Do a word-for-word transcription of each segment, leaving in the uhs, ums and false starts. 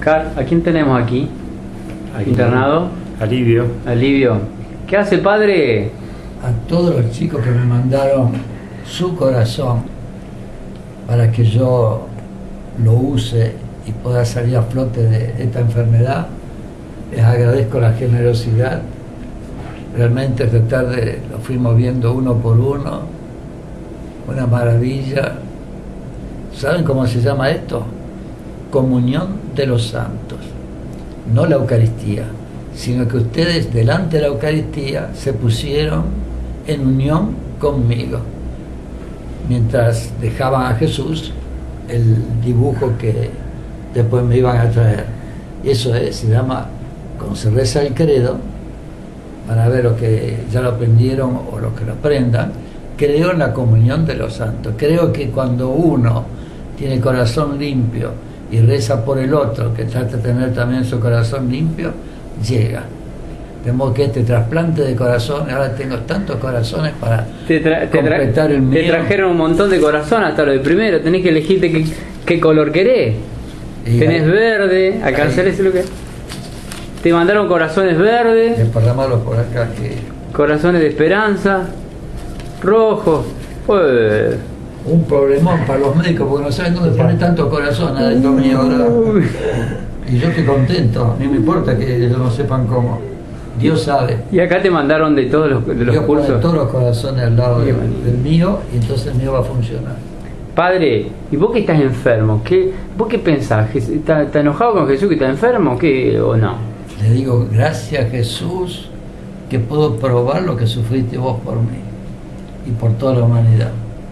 Oscar, ¿a quién tenemos aquí? Aquí. Internado. Alivio. Alivio. ¿Qué hace, padre? A todos los chicos que me mandaron su corazón para que yo lo use y pueda salir a flote de esta enfermedad, les agradezco la generosidad. Realmente esta tarde lo fuimos viendo uno por uno, una maravilla. ¿Saben cómo se llama esto? Comunión de los santos, no la Eucaristía, sino que ustedes delante de la Eucaristía se pusieron en unión conmigo, mientras dejaban a Jesús el dibujo que después me iban a traer. Y eso es, se llama, cuando se reza el credo, para ver los que ya lo aprendieron o los que lo aprendan, creo en la comunión de los santos. Creo que cuando uno tiene el corazón limpio y reza por el otro, que trata de tener también su corazón limpio, llega. De modo que este trasplante de corazones, ahora tengo tantos corazones para te tra te completar tra el mío. Te trajeron un montón de corazón hasta lo de primero, tenés que elegirte qué, qué color querés. Y tenés ahí, verde, acá es lo que... Te mandaron corazones verdes, desparramarlos por acá, que corazones de esperanza, rojos. Pues... un problemón para los médicos porque no saben dónde poner tanto corazón adentro mío ahora. Y yo estoy contento, ni me importa que ellos no sepan cómo. Dios sabe. Y acá te mandaron de todos los, de los Dios cursos. pone todos los corazones al lado del, del mío y entonces el mío va a funcionar. Padre, ¿y vos que estás enfermo? ¿Qué, ¿Vos qué pensás? ¿Estás está enojado con Jesús que está enfermo? ¿Qué, o no? Le digo, gracias Jesús, que puedo probar lo que sufriste vos por mí y por toda la humanidad.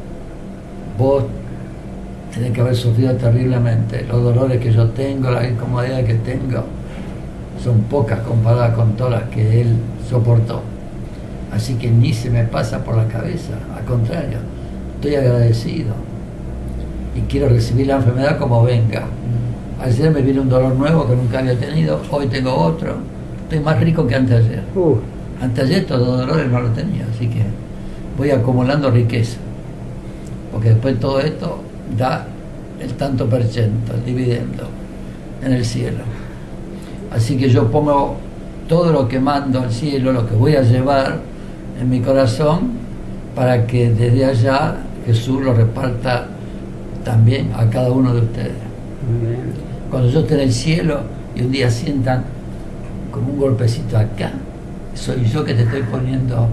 Vos tenés que haber sufrido terriblemente. Los dolores que yo tengo, la incomodidad que tengo, son pocas comparadas con todas las que él soportó. Así que ni se me pasa por la cabeza, al contrario, estoy agradecido y quiero recibir la enfermedad como venga. Ayer me vino un dolor nuevo que nunca había tenido, hoy tengo otro, estoy más rico que antes de ayer. Uh. Antes de ayer todos los dolores no los tenía, así que voy acumulando riqueza, porque después todo esto da el tanto por ciento, el dividendo en el cielo. Así que yo pongo todo lo que mando al cielo, lo que voy a llevar en mi corazón, para que desde allá Jesús lo reparta también a cada uno de ustedes. Bien. Cuando yo esté en el cielo y un día sientan como un golpecito acá, soy yo que te estoy poniendo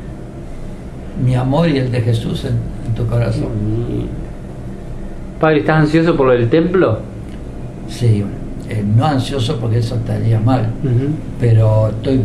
mi amor y el de Jesús en, en tu corazón. Padre, ¿estás ansioso por lo del templo? Sí, eh, no ansioso porque eso estaría mal, Uh-huh. pero estoy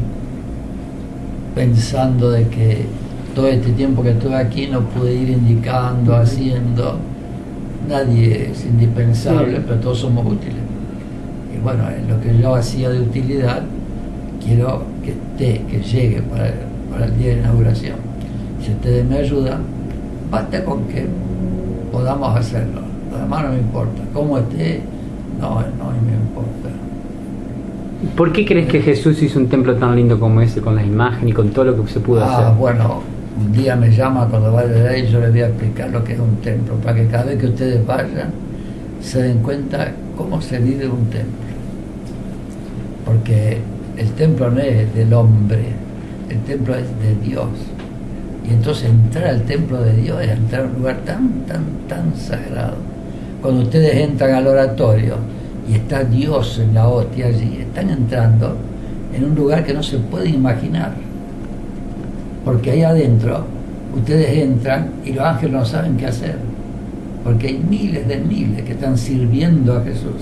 pensando de que todo este tiempo que estuve aquí no pude ir indicando, uh-huh. haciendo. Nadie es indispensable, sí. Pero todos somos útiles. Y bueno, en lo que yo hacía de utilidad, quiero que esté, que llegue para, para el día de inauguración. Si ustedes me ayudan, basta con que podamos hacerlo. Lo demás no me importa. Cómo esté, no, no me importa. ¿Por qué crees que Jesús hizo un templo tan lindo como ese, con las imágenes y con todo lo que se pudo ah, hacer? Ah, bueno, un día me llama cuando vaya de ahí, yo les voy a explicar lo que es un templo, para que cada vez que ustedes vayan, se den cuenta cómo se vive un templo. Porque el templo no es del hombre, el templo es de Dios. Y entonces entrar al templo de Dios es entrar a un lugar tan, tan, tan sagrado. Cuando ustedes entran al oratorio y está Dios en la hostia allí, están entrando en un lugar que no se puede imaginar. Porque ahí adentro ustedes entran y los ángeles no saben qué hacer. Porque hay miles de miles que están sirviendo a Jesús.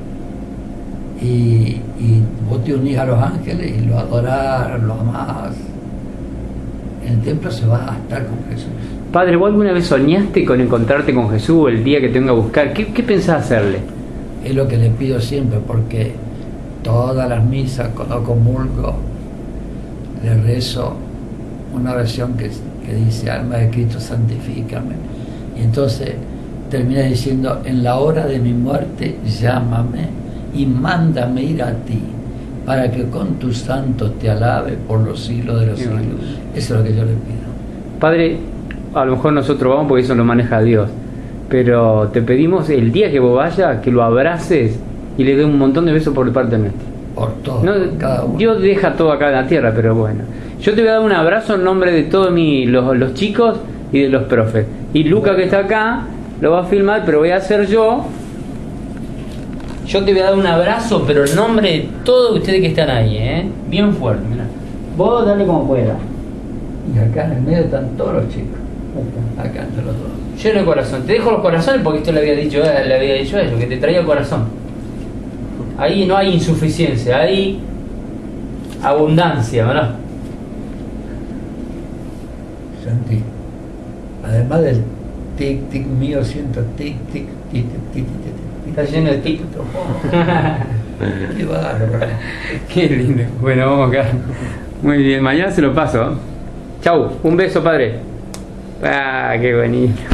Y, y vos te unís a los ángeles y lo adorás, lo amás. En el templo se va a estar con Jesús. Padre, ¿vos alguna vez soñaste con encontrarte con Jesús el día que te venga a buscar? ¿Qué, qué pensás hacerle? Es lo que le pido siempre, porque todas las misas, cuando comulgo, le rezo una oración que, que dice: alma de Cristo, santifícame. Y entonces termina diciendo: en la hora de mi muerte, llámame y mándame ir a ti, para que con tus santos te alabe por los siglos de los siglos. Eso es lo que yo le pido. Padre, a lo mejor nosotros vamos porque eso lo maneja Dios, pero te pedimos el día que vos vayas, que lo abraces y le doy un montón de besos por parte nuestra. Por todo, No, cada uno. Dios deja todo acá en la tierra, pero bueno. Yo te voy a dar un abrazo en nombre de todos mi, los, los chicos y de los profes. Y Luca, que está acá, lo va a filmar, pero voy a hacer yo. Yo te voy a dar un abrazo, pero en nombre de todos ustedes que están ahí, ¿eh? Bien fuerte, mira. Vos dale como puedas. Y acá en el medio están todos los chicos. Acá entre los dos. Lleno de corazón. Te dejo los corazones porque esto le había dicho, le había dicho a ellos, que te traía corazón. Ahí no hay insuficiencia, hay abundancia, ¿verdad? Sentí. Además del tic tic mío, siento tic tic tic tic tic tic. Está lleno de tic. Qué bárbaro. Qué lindo. Bueno, vamos acá. Muy bien, mañana se lo paso. Chau, un beso, padre. Ah, qué bonito.